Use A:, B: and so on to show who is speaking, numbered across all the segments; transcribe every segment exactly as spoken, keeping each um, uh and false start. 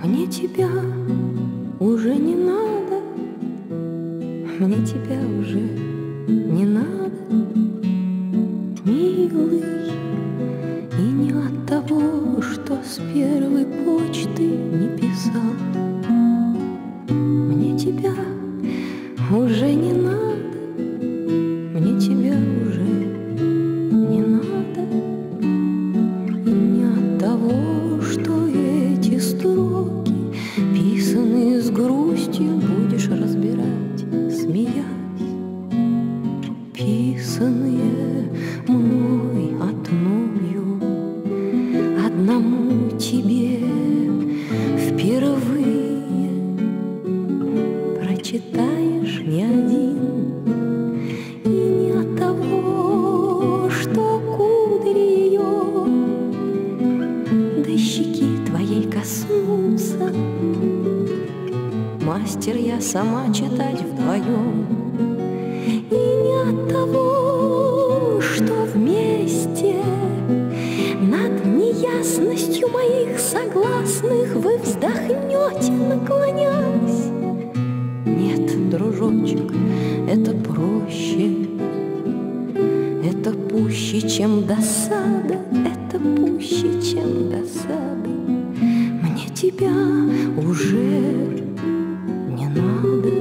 A: Мне тебя уже не надо, мне тебя уже не надо, милый. И не от того, что с первой почты не писал. Мне тебя уже не надо, мне тебя уже не надо. И не от того, что эти строки, писанные с грустью, будешь разбирать, смеясь. Писанные мной одною, одному тебе впервые. Прочитаешь не один. И не от того, что кудри ее до щеки твоей коснутся. Мастер я сама читать вдвоем. И не от того, что вместе над неясностью моих согласных вы вздохнете, наклонясь. Нет, дружочек, это проще, это пуще, чем досада, это пуще, чем досада. Мне тебя уже не надо.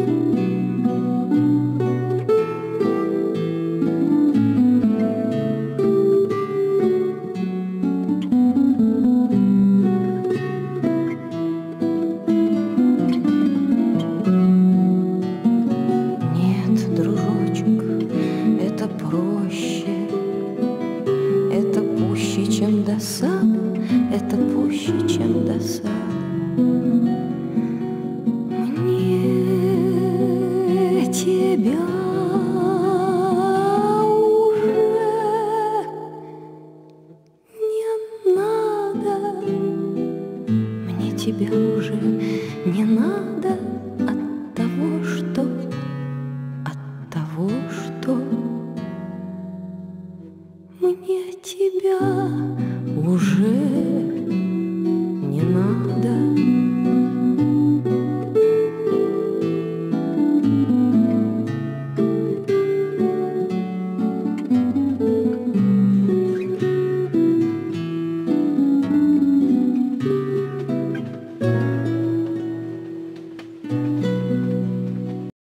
A: Проще, это пуще, чем досада, это пуще, чем досада. Мне тебя уже не надо, мне тебя уже не надо.